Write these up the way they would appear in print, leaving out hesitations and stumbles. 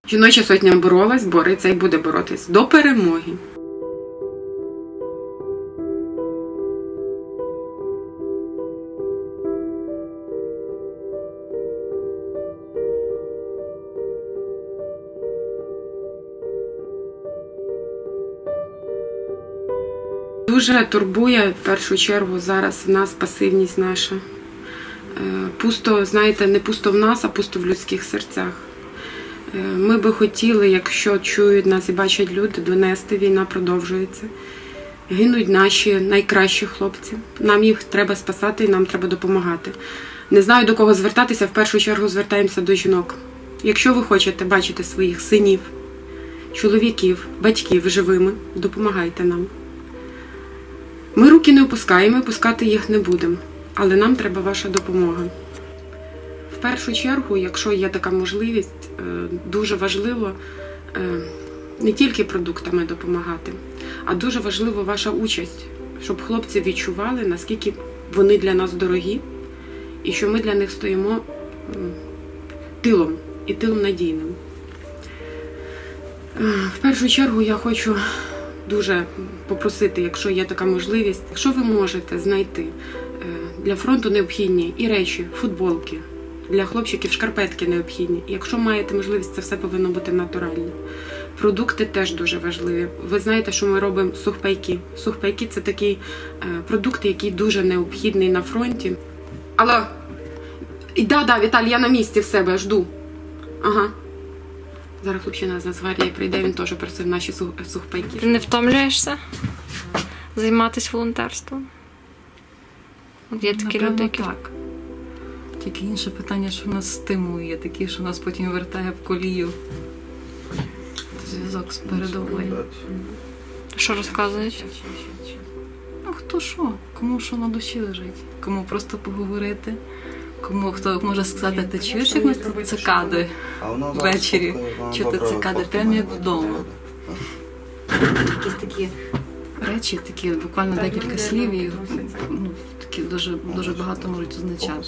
Жіноча сотня боролась, бореться і буде боротись до перемоги. Дуже турбує в першу чергу зараз в нас пасивність наша. Пусто, знаєте, не пусто в нас, а пусто в людських серцях. Ми би хотіли, якщо чують нас і бачать люди, донести, війна продовжується. Гинуть наші найкращі хлопці. Нам їх треба спасати і нам треба допомагати. Не знаю, до кого звертатися, в першу чергу звертаємося до жінок. Якщо ви хочете бачити своїх синів, чоловіків, батьків живими, допомагайте нам. Ми руки не опускаємо, опускати їх не будемо, але нам треба ваша допомога. В першу чергу, якщо є така можливість, дуже важливо не тільки продуктами допомагати, а дуже важлива ваша участь, щоб хлопці відчували, наскільки вони для нас дорогі, і що ми для них стоїмо тилом, і тилом надійним. В першу чергу я хочу дуже попросити, якщо є така можливість, якщо ви можете знайти для фронту необхідні і речі, футболки, для хлопчиків шкарпетки необхідні. Якщо маєте можливість, це все повинно бути натурально. Продукти теж дуже важливі. Ви знаєте, що ми робимо сухпайки. Сухпайки – це такий продукт, який дуже необхідний на фронті. Алло! Да, Віталій, я на місці в себе, жду. Ага. Зараз хлопчина з Нацгвардії прийде, він теж просив наші сухпайки. Ти не втомлюєшся займатися волонтерством? От є такі люди, які... так. Тільки інше питання, що нас стимулує, такі, що нас потім вертає в колію. Зв'язок з передовою. Що розказують? Ну, хто що? Кому що на душі лежить? Кому просто поговорити? Кому хто може сказати, ти чуєш, як ми тут цикади ввечері? Чути цикади прямо як вдома. Якісь такі речі, такі буквально декілька слів, і ну, такі дуже багато можуть означати.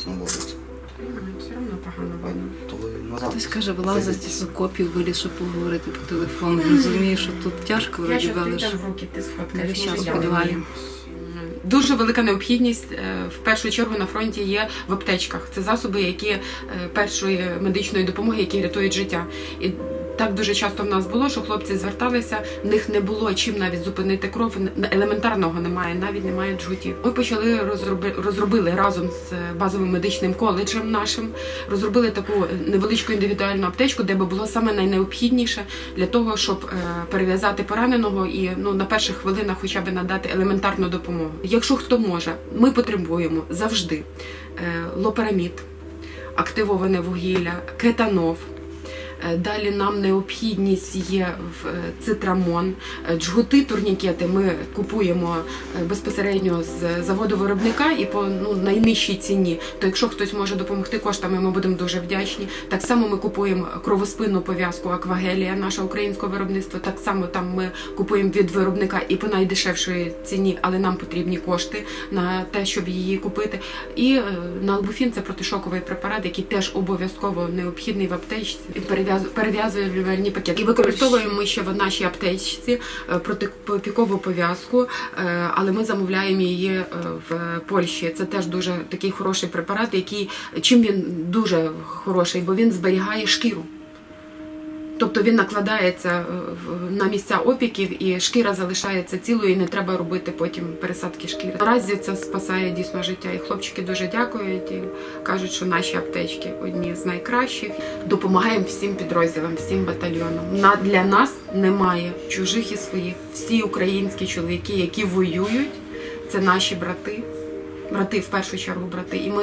Хтось каже, вилазить з окопів, виліз, щоб поговорити по телефону. Розумію, що тут тяжко, вроді, але ж не весь час в підвалі. Дуже велика необхідність в першу чергу на фронті є в аптечках. Це засоби, які першої медичної допомоги, які рятують життя. І так дуже часто в нас було, що хлопці зверталися, в них не було чим навіть зупинити кров, елементарного немає, навіть немає джгутів. Ми розробили разом з базовим медичним коледжем нашим, розробили таку невеличку індивідуальну аптечку, де би було саме найнеобхідніше для того, щоб перев'язати пораненого і на перших хвилинах хоча б надати елементарну допомогу. Якщо хто може, ми потребуємо завжди лопарамід, активоване вугілля, кетанов. Далі нам необхідність є в цитрамон. Джгути, турнікети ми купуємо безпосередньо з заводу виробника і по найнижчій ціні. То якщо хтось може допомогти коштами, ми будемо дуже вдячні. Так само ми купуємо кровоспинну пов'язку Аквагелія, наше українське виробництво. Так само там ми купуємо від виробника і по найдешевшій ціні, але нам потрібні кошти на те, щоб її купити. І налбуфін – це протишоковий препарат, який теж обов'язково необхідний в аптечці. Перев'язувальні пакети. І використовуємо ми ще в нашій аптечці протипікову пов'язку, але ми замовляємо її в Польщі. Це теж дуже такий хороший препарат, який, чим він дуже хороший, бо він зберігає шкіру. Тобто він накладається на місця опіків і шкіра залишається цілою і не треба робити потім пересадки шкіри. Наразі це спасає дійсно життя. І хлопчики дуже дякують і кажуть, що наші аптечки одні з найкращих. Допомагаємо всім підрозділам, всім батальйонам. Для нас немає чужих і своїх. Всі українські чоловіки, які воюють, це наші брати. Брати, в першу чергу брати. І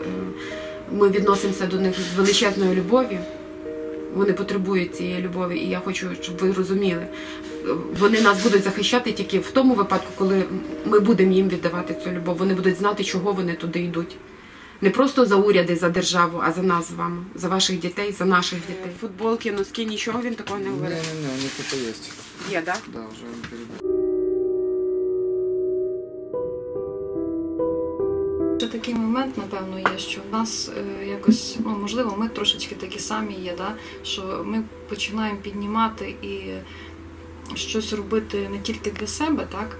ми відносимося до них з величезною любов'ю. Вони потребують цієї любові, і я хочу, щоб ви розуміли. Вони нас будуть захищати тільки в тому випадку, коли ми будемо їм віддавати цю любов. Вони будуть знати, чого вони туди йдуть. Не просто за уряди, за державу, а за нас з вами, за ваших дітей, за наших дітей. Футболки, носки, нічого він такого не говорить? Ні, вони тут є. Є, так? Так, вже передав. такий момент, напевно, є, що в нас якось, ну, можливо, ми трошечки такі самі є, да? Що ми починаємо піднімати і щось робити не тільки для себе, так?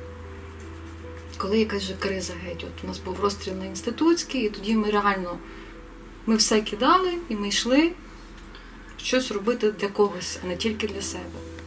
Коли якась же криза геть. От у нас був розстріл на Інститутській, і тоді ми реально, ми все кидали і ми йшли щось робити для когось, а не тільки для себе.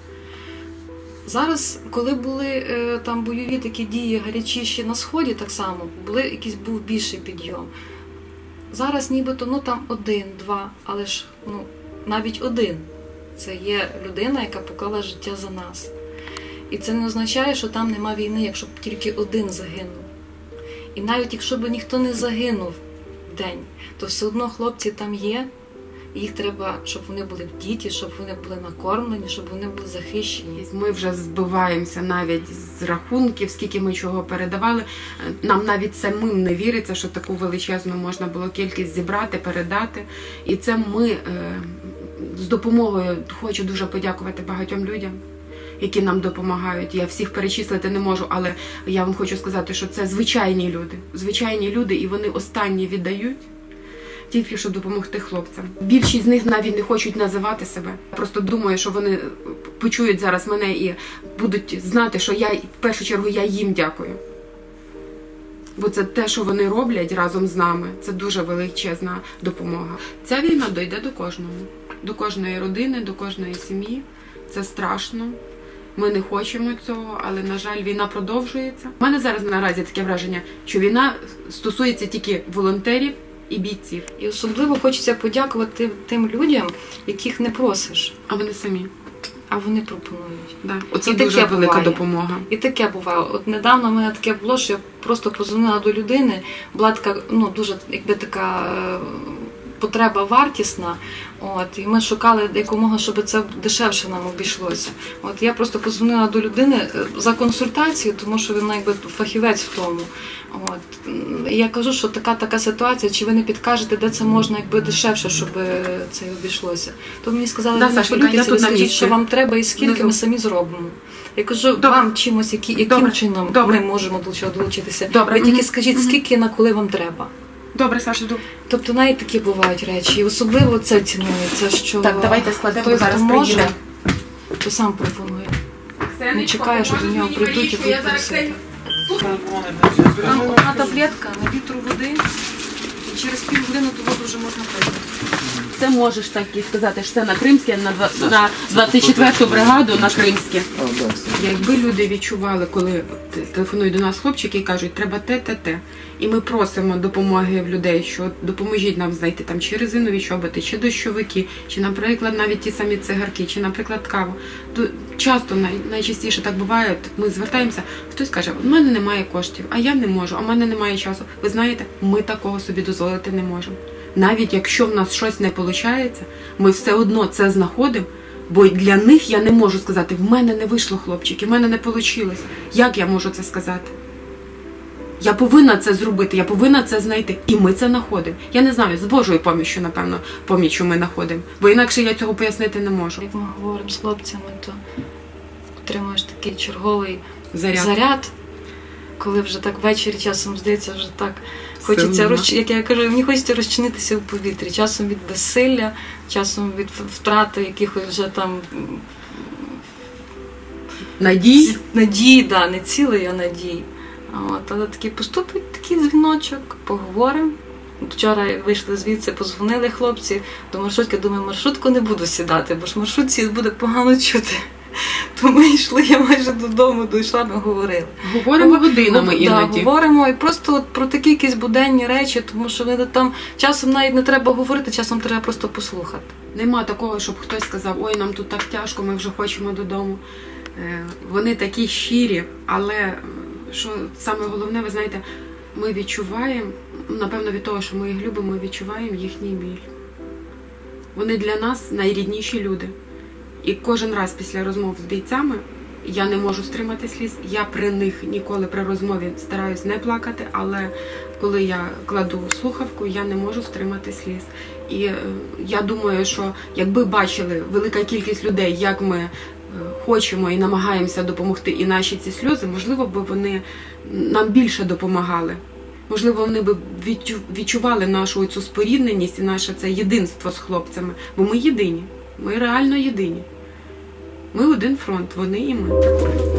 Зараз, коли були там бойові такі дії гарячіші на Сході, так само, був більший підйом. Зараз нібито, ну там 1-2, але ж, ну, навіть 1. Це є людина, яка поклала життя за нас. І це не означає, що там нема війни, якщо б тільки 1 загинув. І навіть якщо б ніхто не загинув в день, то все одно хлопці там є. Їх треба, щоб вони були діти, щоб вони були накормлені, щоб вони були захищені. Ми вже збиваємося навіть з рахунків, скільки ми чого передавали. Нам навіть самим не віриться, що таку величезну можна було кількість зібрати, передати. І це ми з допомогою, хочу дуже подякувати багатьом людям, які нам допомагають. Я всіх перечислити не можу, але я вам хочу сказати, що це звичайні люди. Звичайні люди, і вони останні віддають, тільки щоб допомогти хлопцям. Більшість з них навіть не хочуть називати себе. Просто думаю, що вони почують зараз мене і будуть знати, що в першу чергу я їм дякую. Бо це те, що вони роблять разом з нами, це дуже величезна допомога. Ця війна дійде до кожного. До кожної родини, до кожної сім'ї. Це страшно. Ми не хочемо цього, але, на жаль, війна продовжується. У мене зараз наразі таке враження, що війна стосується тільки волонтерів і бійців. І особливо хочеться подякувати тим людям, яких не просиш. А вони самі. А вони пропонують. Да. Оце дуже велика допомога. І таке буває. От недавно в мене таке було, що я просто подзвонила до людини, була така, ну, дуже, якби така потреба вартісна. От, і ми шукали якомога, щоб це дешевше нам обійшлося. От, я просто подзвонила до людини за консультацією, тому що він якби фахівець в тому. От, і я кажу, що така ситуація, чи ви не підкажете, де це можна якби дешевше, щоб це обійшлося. То мені сказали, да, Сашенька, ви скажіть, що вам треба і скільки ми самі зробимо. Я кажу, вам чимось, яким чином ми можемо до чого долучитися. Ви тільки скажіть, скільки на коли вам треба. Добре, Саша, йду. Тобто навіть такі бувають речі. І особливо це цінується, що так, давайте складемо, той, зараз хто може, приїде, то сам пропонує. Не чекає, що до нього прийдуть і будуть просити. Там одна таблетка на літру води, і через півгодини ту воду вже можна пити. Це можеш так і сказати, що це на Кримське, на 24-ту бригаду на Кримське. Якби люди відчували, коли телефонують до нас хлопчики і кажуть, треба те. І ми просимо допомоги в людей, що допоможіть нам знайти там чи резинові чоботи, чи дощовики, чи, наприклад, навіть ті самі цигарки, чи, наприклад, каву. То часто, найчастіше так буває, ми звертаємося, хтось каже, у мене немає коштів, а я не можу, а в мене немає часу. Ви знаєте, ми такого собі дозволити не можемо. Навіть якщо в нас щось не виходить, ми все одно це знаходимо, бо для них я не можу сказати, в мене не вийшло, хлопчики, в мене не вийшло. Як я можу це сказати? Я повинна це зробити, я повинна це знайти. І ми це знаходимо. Я не знаю, з Божою поміччю, напевно, поміччю ми знаходимо. Бо інакше я цього пояснити не можу. Як ми говоримо з хлопцями, то отримуєш такий черговий заряд. Коли вже так ввечері часом, здається, вже так хочеться, як я кажу, мені хочеться розчинитися в повітрі. Часом від безсилля, часом від втрати якихось вже там надій, да, не цілий, а надій. От, але такий поступить такий дзвіночок, поговоримо. Вчора вийшли звідси, позвонили хлопці до маршрутки, думаю, маршрутку не буду сідати, бо ж в маршрутці буде погано чути. То ми йшли, я майже додому дійшла, ми говорили. Говоримо годинами іноді. Да, говоримо і просто от про такі якісь буденні речі, тому що вони там часом навіть не треба говорити, часом треба просто послухати. Нема такого, щоб хтось сказав, ой, нам тут так тяжко, ми вже хочемо додому. Вони такі щирі, але що саме головне, ви знаєте, ми відчуваємо, напевно від того, що ми їх любимо, ми відчуваємо їхній біль. Вони для нас найрідніші люди. І кожен раз після розмов з бійцями я не можу стримати сліз. Я при них ніколи при розмові стараюсь не плакати, але коли я кладу слухавку, я не можу стримати сліз. І я думаю, що якби бачили велика кількість людей, як ми хочемо і намагаємося допомогти, і наші ці сльози, можливо, б вони нам більше допомагали. можливо, вони б відчували нашу цю спорідненість і наше це єдинство з хлопцями. Бо ми єдині, ми реально єдині. Ми один фронт, вони і ми.